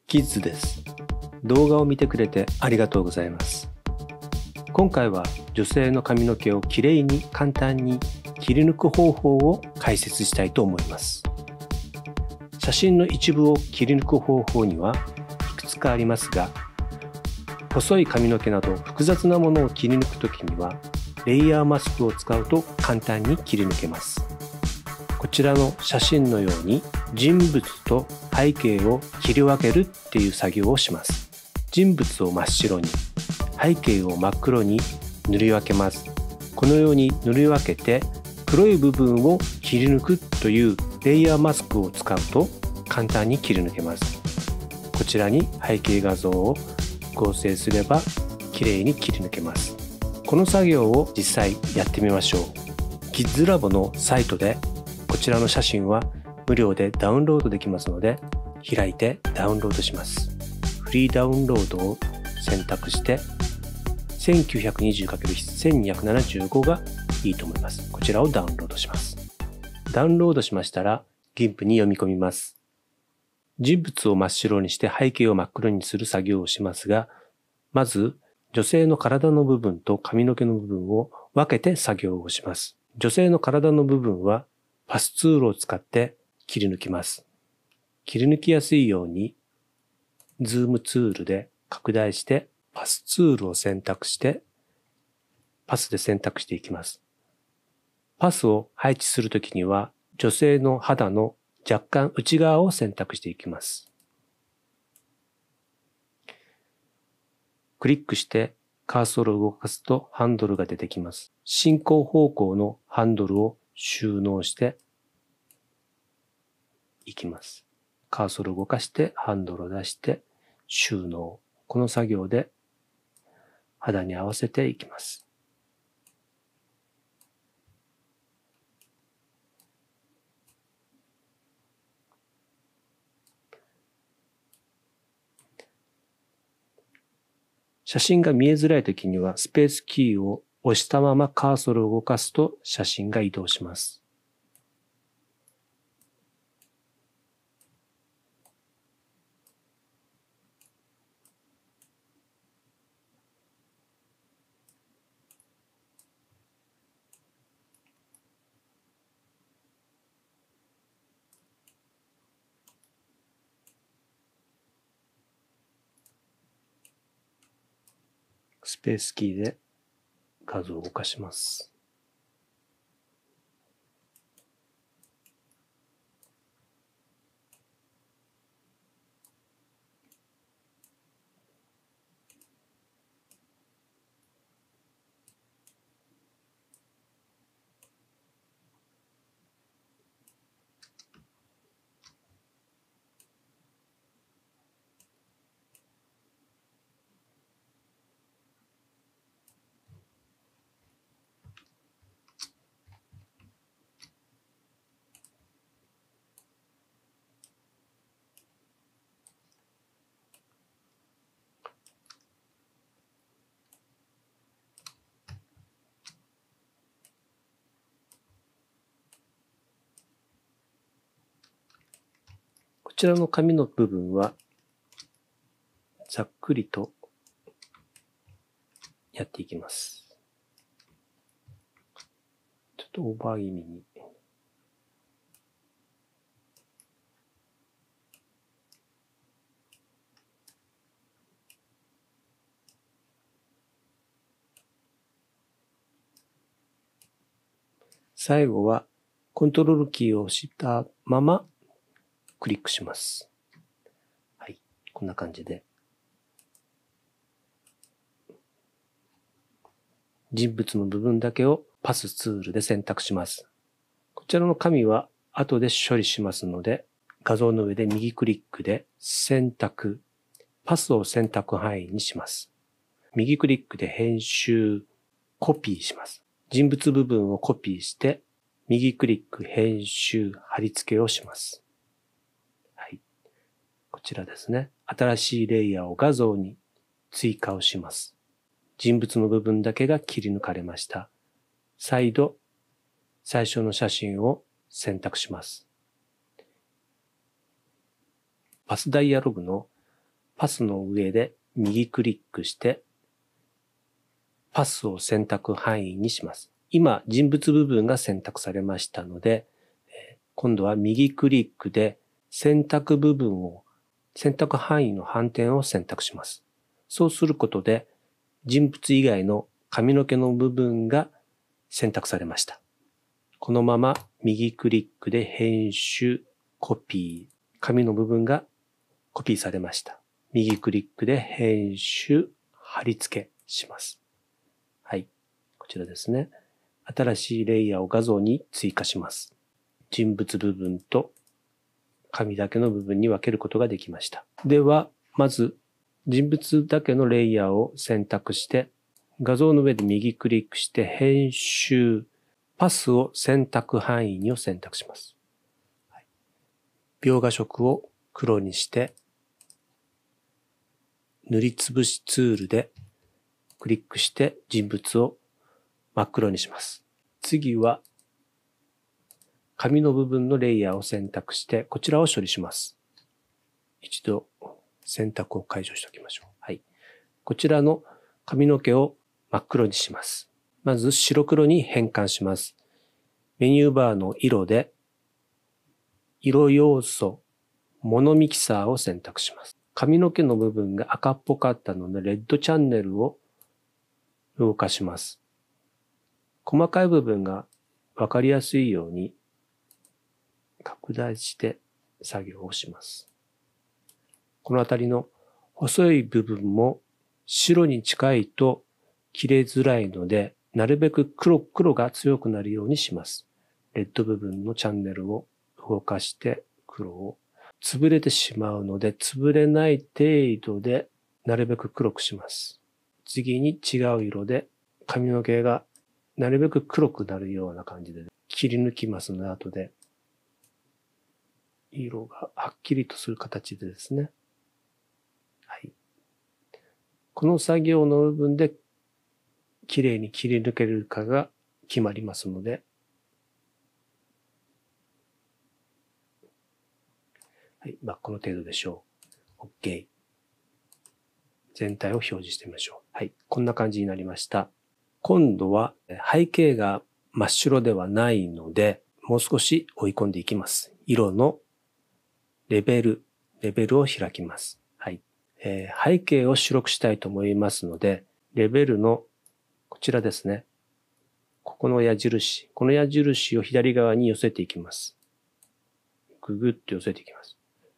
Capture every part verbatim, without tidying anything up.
キッズです。動画を見てくれてありがとうございます。今回は女性の髪の毛をきれいに簡単に切り抜く方法を解説したいと思います。写真の一部を切り抜く方法にはいくつかありますが、細い髪の毛など複雑なものを切り抜くときにはレイヤーマスクを使うと簡単に切り抜けます。こちらの写真のように人物と背景を切り分けるっていう作業をします。人物を真っ白に、背景を真っ黒に塗り分けます。このように塗り分けて黒い部分を切り抜くというレイヤーマスクを使うと簡単に切り抜けます。こちらに背景画像を合成すればきれいに切り抜けます。この作業を実際やってみましょう。キッズラボのサイトでこちらの写真は無料でダウンロードできますので、開いてダウンロードします。フリーダウンロードを選択して せんきゅうひゃくにじゅうかけるせんにひゃくななじゅうご がいいと思います。こちらをダウンロードします。ダウンロードしましたら ギンプ に読み込みます。人物を真っ白にして背景を真っ黒にする作業をしますが、まず女性の体の部分と髪の毛の部分を分けて作業をします。女性の体の部分はパスツールを使って切り抜きます。切り抜きやすいようにズームツールで拡大してパスツールを選択してパスで選択していきます。パスを配置するときには女性の肌の若干内側を選択していきます。クリックしてカーソルを動かすとハンドルが出てきます。進行方向のハンドルを収納していきます。カーソルを動かしてハンドルを出して収納。この作業で肌に合わせていきます。写真が見えづらいときにはスペースキーを押したままカーソルを動かすと写真が移動します。スペースキーで画像を動かします。こちらの紙の部分はざっくりとやっていきます。ちょっとオーバー気味に。最後はコントロールキーを押したままクリックします。はい、こんな感じで。人物の部分だけをパスツールで選択します。こちらの紙は後で処理しますので、画像の上で右クリックで選択、パスを選択範囲にします。右クリックで編集、コピーします。人物部分をコピーして、右クリック、編集、貼り付けをします。はい。こちらですね。新しいレイヤーを画像に追加をします。人物の部分だけが切り抜かれました。再度、最初の写真を選択します。パスダイアログのパスの上で右クリックして、パスを選択範囲にします。今、人物部分が選択されましたので、今度は右クリックで選択部分を、選択範囲の反転を選択します。そうすることで、人物以外の髪の毛の部分が選択されました。このまま右クリックで編集、コピー、髪の部分がコピーされました。右クリックで編集、貼り付けします。はい。こちらですね。新しいレイヤーを画像に追加します。人物部分と髪だけの部分に分けることができました。では、まず人物だけのレイヤーを選択して、画像の上で右クリックして編集、パスを選択範囲にを選択します。描画色を黒にして、塗りつぶしツールでクリックして人物を真っ黒にします。次は髪の部分のレイヤーを選択してこちらを処理します。一度選択を解除しておきましょう。はい。こちらの髪の毛を真っ黒にします。まず白黒に変換します。メニューバーの色で色要素、モノミキサーを選択します。髪の毛の部分が赤っぽかったので、レッドチャンネルを動かします。細かい部分がわかりやすいように拡大して作業をします。このあたりの細い部分も白に近いと切れづらいので、なるべく黒、黒が強くなるようにします。レッド部分のチャンネルを動かして黒を潰れてしまうので、潰れない程度でなるべく黒くします。次に違う色で髪の毛がなるべく黒くなるような感じで切り抜きますので、後で色がはっきりとする形でですね。はい。この作業の部分で綺麗に切り抜けるかが決まりますので、はい。まあ、この程度でしょう。OK。全体を表示してみましょう。はい。こんな感じになりました。今度は背景が真っ白ではないので、もう少し追い込んでいきます。色のレベル、レベルを開きます。はい。えー、背景を白くしたいと思いますので、レベルのこちらですね。ここの矢印、この矢印を左側に寄せていきます。ぐぐっと寄せていきます。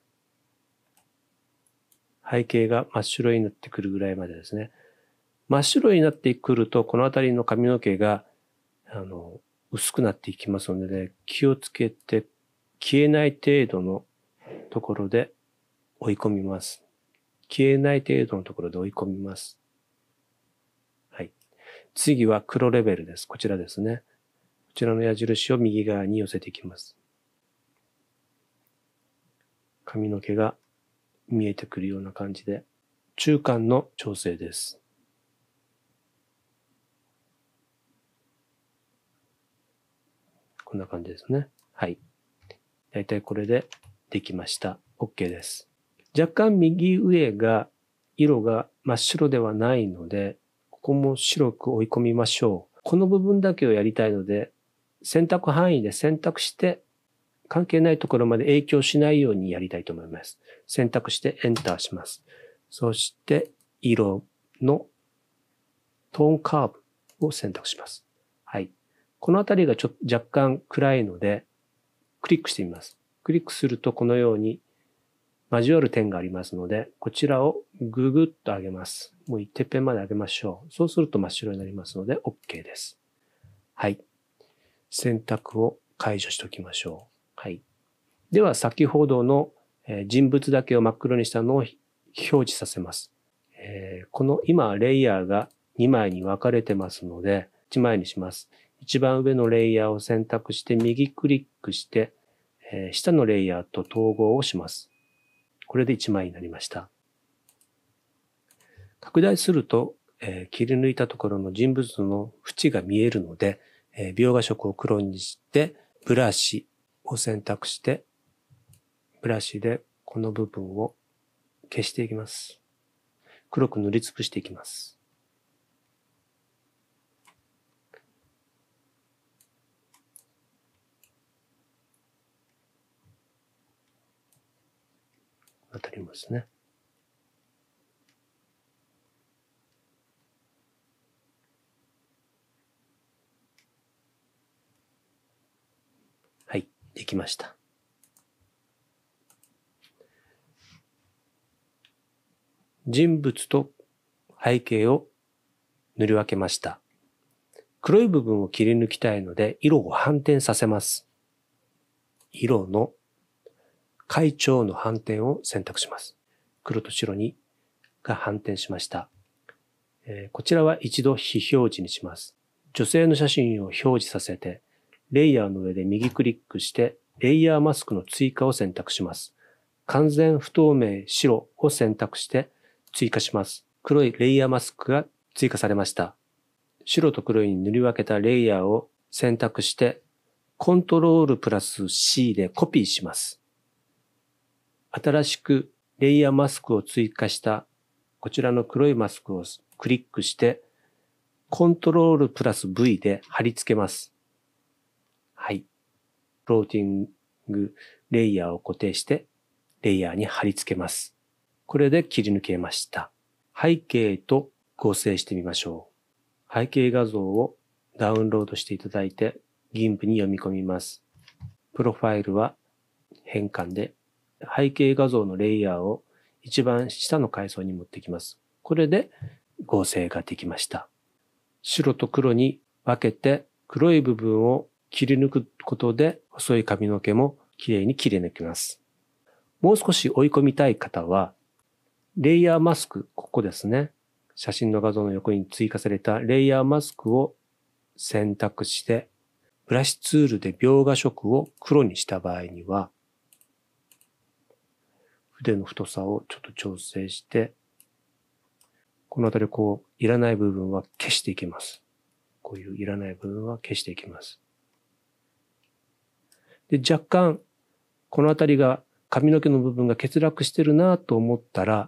背景が真っ白になってくるぐらいまでですね。真っ白になってくると、この辺りの髪の毛が、あの、薄くなっていきますので、ね、気をつけて、消えない程度のところで追い込みます。消えない程度のところで追い込みます。はい。次は黒レベルです。こちらですね。こちらの矢印を右側に寄せていきます。髪の毛が見えてくるような感じで、中間の調整です。こんな感じですね。はい。だいたいこれでできました。OK です。若干右上が色が真っ白ではないので、ここも白く追い込みましょう。この部分だけをやりたいので、選択範囲で選択して関係ないところまで影響しないようにやりたいと思います。選択してエンターします。そして色のトーンカーブを選択します。はい。このあたりがちょっと若干暗いので、クリックしてみます。クリックするとこのように交わる点がありますので、こちらをググッと上げます。もうてっぺんまで上げましょう。そうすると真っ白になりますので OK です。はい。選択を解除しておきましょう。はい。では先ほどの人物だけを真っ黒にしたのを表示させます。えー、この今レイヤーがにまいに分かれてますのでいちまいにします。一番上のレイヤーを選択して右クリックして、えー、下のレイヤーと統合をします。これでいちまいになりました。拡大すると、えー、切り抜いたところの人物の縁が見えるので、えー、描画色を黒にしてブラシを選択してブラシでこの部分を消していきます。黒く塗りつぶしていきます。あたりもですね。はい、できました。人物と背景を塗り分けました。黒い部分を切り抜きたいので、色を反転させます。色の階調の反転を選択します。黒と白にが反転しました。えー、こちらは一度非表示にします。女性の写真を表示させて、レイヤーの上で右クリックして、レイヤーマスクの追加を選択します。完全不透明白を選択して追加します。黒いレイヤーマスクが追加されました。白と黒に塗り分けたレイヤーを選択して、コントロールプラス C でコピーします。新しくレイヤーマスクを追加したこちらの黒いマスクをクリックして、コントロールプラス V で貼り付けます。はい。フローティングレイヤーを固定して、レイヤーに貼り付けます。これで切り抜けました。背景と合成してみましょう。背景画像をダウンロードしていただいて、ギンプに読み込みます。プロファイルは変換で、背景画像のレイヤーを一番下の階層に持ってきます。これで合成ができました。白と黒に分けて黒い部分を切り抜くことで細い髪の毛もきれいに切り抜きます。もう少し追い込みたい方は、レイヤーマスク、ここですね。写真の画像の横に追加されたレイヤーマスクを選択して、ブラシツールで描画色を黒にした場合には、筆の太さをちょっと調整して、このあたりこう、いらない部分は消していきます。こういういらない部分は消していきます。で、若干、このあたりが髪の毛の部分が欠落してるなと思ったら、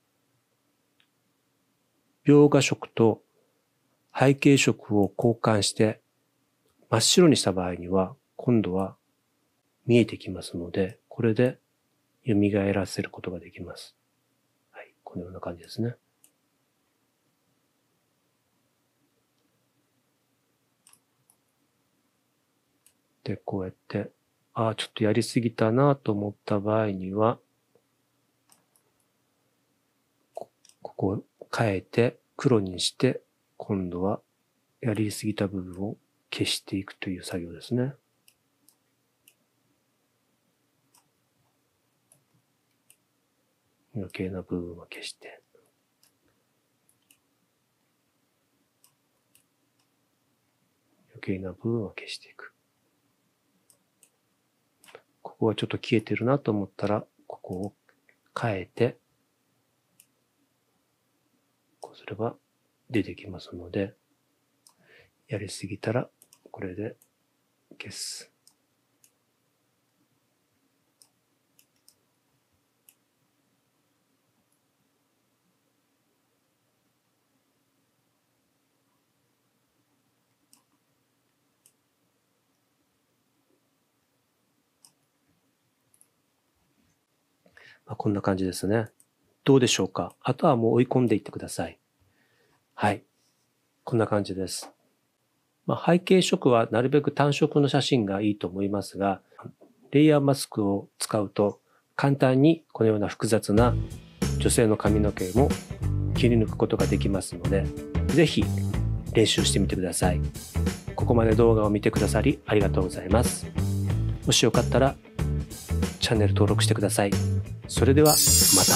描画色と背景色を交換して真っ白にした場合には、今度は見えてきますので、これで蘇らせることができます。はい、このような感じですね。で、こうやって、ああ、ちょっとやりすぎたなと思った場合には、ここを変えて黒にして、今度はやりすぎた部分を消していくという作業ですね。余計な部分は消して。余計な部分は消していく。ここはちょっと消えてるなと思ったら、ここを変えて、こうすれば出てきますので、やりすぎたらこれで消す。まあ、こんな感じですね。どうでしょうか？あとはもう追い込んでいってください。はい。こんな感じです。まあ、背景色はなるべく単色の写真がいいと思いますが、レイヤーマスクを使うと簡単にこのような複雑な女性の髪の毛も切り抜くことができますので、ぜひ練習してみてください。ここまで動画を見てくださりありがとうございます。もしよかったらチャンネル登録してください。それではまた。